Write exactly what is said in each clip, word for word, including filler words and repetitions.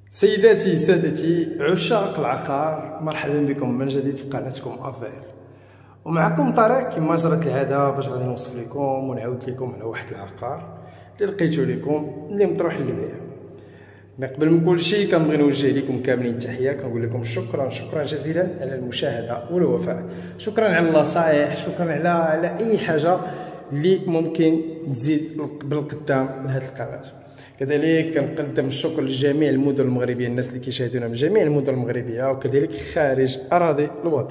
سيداتي سادتي عشاق العقار، مرحبا بكم من جديد في قناتكم افير. ومعكم طارق كما جرت العاده باش غادي نوصف لكم ونعاود لكم على واحد العقار اللي لقيتو لكم اللي مطروح للبيع. مي قبل من كل شيء كنبغي نوجه لكم كاملين التحيه، كنقول لكم شكرا شكرا جزيلا على المشاهده والوفاء، شكرا على النصائح، شكرا على على اي حاجه اللي ممكن تزيد بالقدام لهاد القناه. كذلك كنقدم الشكر لجميع المدن المغربيه، الناس اللي كيشاهدونا من جميع المدن المغربيه وكذلك خارج اراضي الوطن.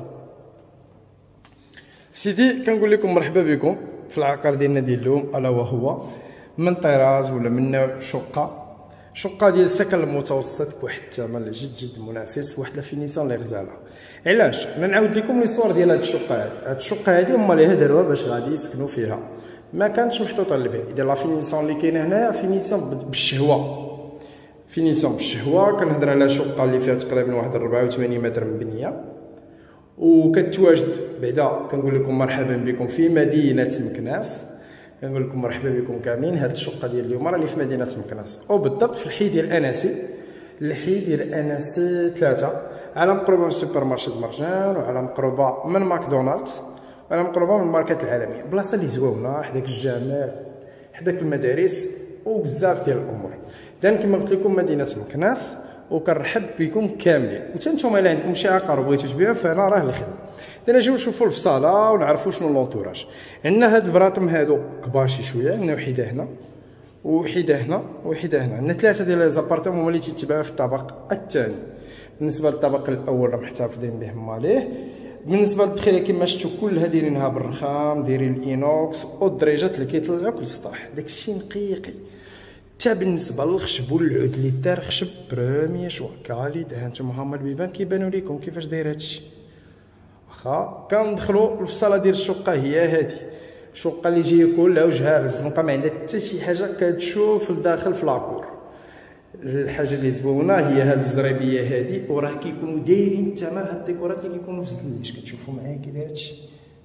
سيدي كنقول لكم مرحبا بكم في العقار ديالنا ديال اليوم، الا وهو من طراز ولا من نوع شقه شقه ديال السكن المتوسط بواحد الثمن اللي جد جد منافس، واحد لا فينيسيون اللي غزاله. علاش انا نعاود لكم ليستوار ديال هاد الشقه هادي هاد الشقه هادي هما اللي داروها باش غادي يسكنوا فيها، ما كانتش محطوطه للبيع. ديال لا فينيسيون اللي كاينه هنايا فينيسيون بالشهوه، فينيسيون بالشهوه. كنهضر على شقه اللي فيها تقريبا واحد أربعة وثمانين متر مبنيه، وكتواجد بعدا كنقول لكم مرحبا بكم في مدينه مكناس. كنقول لكم مرحبا بكم كاملين. هاد الشقه ديال اليوم راني في مدينه مكناس، وبالضبط في الحي ديال اناسي، الحي ديال اناسي ثلاثة، على مقربه من السوبر مارشي مرجان، وعلى مقربه من ماكدونالدز، وعلى مقربه من الماركات العالميه. بلاصه اللي زوينه حداك الجامع حداك المدارس وبزاف ديال الامور. اذا كما قلت لكم مدينه مكناس، وكنرحب بكم كاملين. وتا نتوما الا عندكم شي عقار وبغيتو تبيعو فانا راه الخدمه. اذا نجيو نشوفوا الفصاله ونعرفوا شنو لونطوراج. عندنا هاد البراطم هادو كبار شي شويه، عندنا وحده هنا وحده هنا وحده هنا. عندنا ثلاثه ديال لي زابارتمون هما اللي تيتباعوا في الطابق الثاني. بالنسبه للطابق الاول راه محتفظين به ماليه. بالنسبه للدخيله كما شفتوا كلها دايرينها بالرخام، دايرين الاينوكس والدريجات اللي كيطلعوك للسطح، داكشي نقيقي. حتى بالنسبه للخشب والعود اللي دار خشب بروميي شوا كاليتي. ها نتوما هما البيبان كيبانوا لكم كيفاش داير هادشي. واخا كندخلوا للفصاله ديال الشقه هي هادي، الشقه اللي جايه كلها وجهها الزنقه، ما عندها حتى شي حاجه كتشوف لداخل في لاكور. الحاجه اللي زوينه هي هاد الزريبيه هادي، وراه كيكونوا دايرين الثمن. هاد الديكورات اللي كيكونوا في الزنيش كتشوفوا معايا كي داير هادشي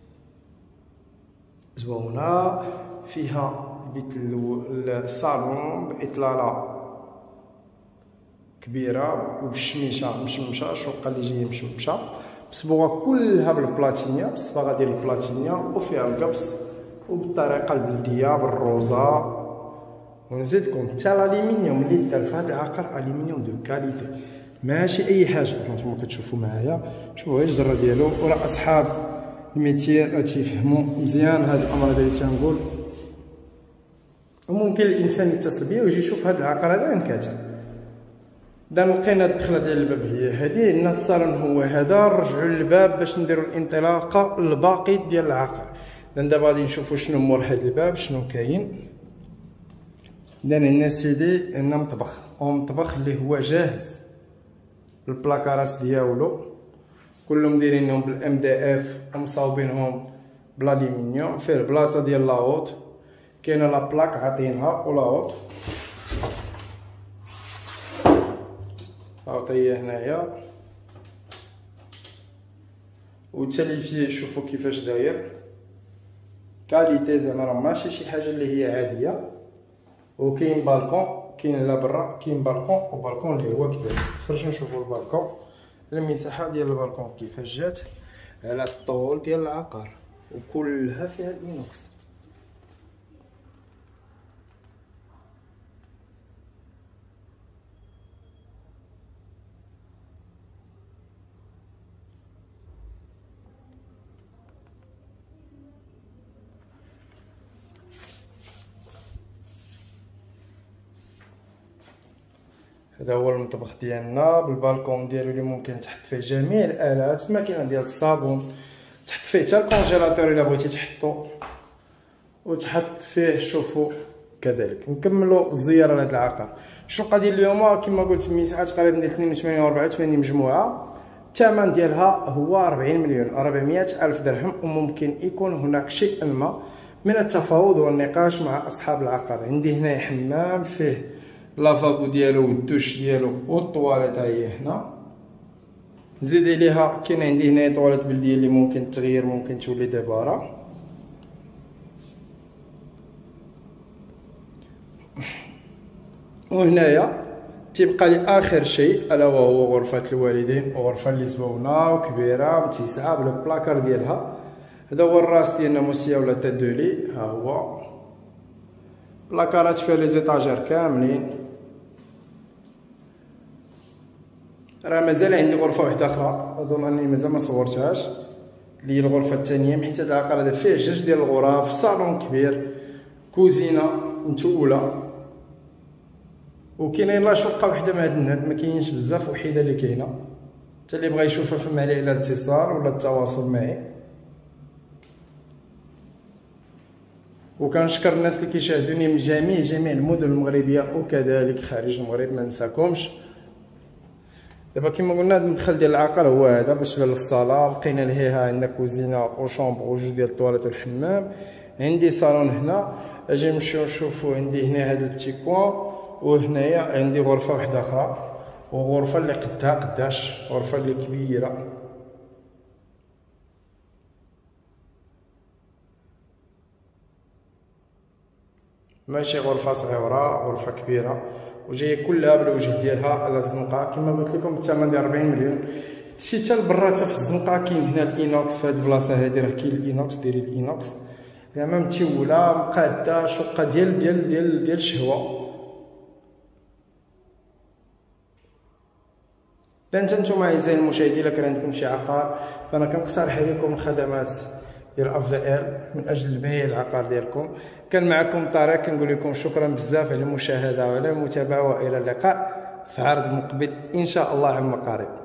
زوينه. فيها بيت الصالون باطلاله كبيره وبالشميشه مشمشه، الشقه اللي جايه مشمشه بصبوغه كلها بالبلاتينيا، بالصباغه ديال البلاتينيا، وفيها القبص وبالطريقه البلديه بالروزا. ونزيدكم حتى الالومنيوم اللي دار في هذا العقار الومنيوم دو كاليتي، ماشي اي حاجه. هانتوما كتشوفوا معايا، شوفوا غير الجره ديالو، وراه اصحاب الميتير تيفهموا مزيان هاد الامر اللي تنقول. وممكن الانسان يتصل بيا ويجي يشوف هاد العقار هذا انكاتب. دا لقينا الدخله ديال الباب هي هادي، عندنا الصالون هو هذا. نرجعوا للباب باش نديروا الانطلاقه الباقي ديال العقار. دابا غادي نشوفوا شنو مور هاد الباب شنو كاين. اذا عندنا سيدي عندنا مطبخ، ومطبخ اللي هو جاهز. البلاكارات ديالو كلهم دايرينهم بالام دي اف ومصاوبينهم بالالومنيوم. فيه البلاصه ديال لاوط، كاينه لا بلاك عاطينها ولاوط عاطيه هنايا. وتالي فيه شوفوا كيفاش داير كاليتي، زعما راه ماشي شي حاجه اللي هي عاديه. وكاين بالكون، كاين لا برا كاين بالكون، وبالكون اللي هو كذا. خرجوا نشوفوا البالكون، المساحه ديال البالكون كيفاش جات على الطول ديال العقار، وكلها فيها الاينوكس. هذا هو المطبخ ديالنا بالبالكون ديالو اللي ممكن تحط فيه جميع الالات، الماكينه ديال الصابون، تحط فيه حتى الكونجيلاتور الا بغيتي تحطو، وتحط فيه شوفوا. كذلك نكملوا الزياره لهذا العقار. الشقه ديال اليوم كما قلت مساحه تقريبا ديال اثنين وثمانين و أربعة وثمانين مجموعه. الثمن ديالها هو أربعين مليون وأربعمائة الف درهم، وممكن يكون هناك شيء ما من التفاوض والنقاش مع اصحاب العقار. عندي هنا حمام فيه لافابو ديالو والدوش ديالو والطواليت هي هنا. نزيد عليها كاين عندي هنا طواليت بلديه اللي ممكن تغير، ممكن تولي دباره. وهنايا تيبقى لي اخر شيء الا وهو غرفه الوالدين، غرفه اللي زوينه وكبيره متسعه بالبلاكار ديالها. هذا هو الراس ديالنا موسيا ولا تدولي، ها هو بلاكارات فيها لي زيطاجير كاملين. راه مازال عندي غرفه واحده اخرى اظن اني مازال ما صورتهاش، اللي هي الغرفه الثانيه، حيت هذا العقار هذا فيه جوج ديال الغرف، صالون كبير، كوزينه متؤوله، وكاينين لا شقه وحده مع هاد النهار، ما كاينينش بزاف، وحيده اللي كاينه. حتى اللي بغى يشوفها فما عليه على الاتصال ولا التواصل معي. وكنشكر الناس اللي كيشاهدوني من جميع جميع المدن المغربيه وكذلك خارج المغرب، ما ننساكمش. دابا كما قلنا هاد المدخل ديال العقار هو هذا باش تبان الصاله، لقينا لهيها عندنا كوزينه وشومبر وجوج ديال الطواليت والحمام. عندي صالون هنا، اجي نمشيو نشوفو عندي هنا هاد البتي كوان، وهنايا عندي غرفه واحده اخرى، وغرفه اللي قدها قداش، غرفه اللي كبيره. ماشي غرفه صغيره، غرفه كبيره وجايه كلها بالوجه ديالها على الزنقه. كما قلت لكم الثمن ديال أربعين مليون. مشيت حتى لبرا حتى في الزنقه كاين هنا الاينوكس، في هاد البلاصه هادي راه كاين الاينوكس، ديري الاينوكس زعما متيوله مقاده، شقه ديال ديال ديال ديال الشهوه. اذا نتوما اعزائي المشاهدين الا كان عندكم شي عقار، فانا كنقترح عليكم الخدمات ديال افضل من اجل بيع العقار ديالكم. كان معكم طارق، كنقول لكم شكرا بزاف على المشاهده وعلى المتابعه، والى اللقاء في عرض مقبل ان شاء الله عما قريب.